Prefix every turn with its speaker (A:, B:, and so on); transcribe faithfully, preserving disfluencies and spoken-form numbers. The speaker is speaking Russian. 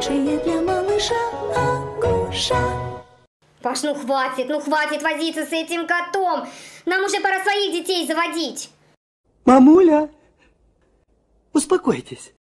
A: лучшее для малыша Агуша.
B: Паш, ну хватит, ну хватит возиться с этим котом. Нам уже пора своих детей заводить.
C: Мамуля, успокойтесь.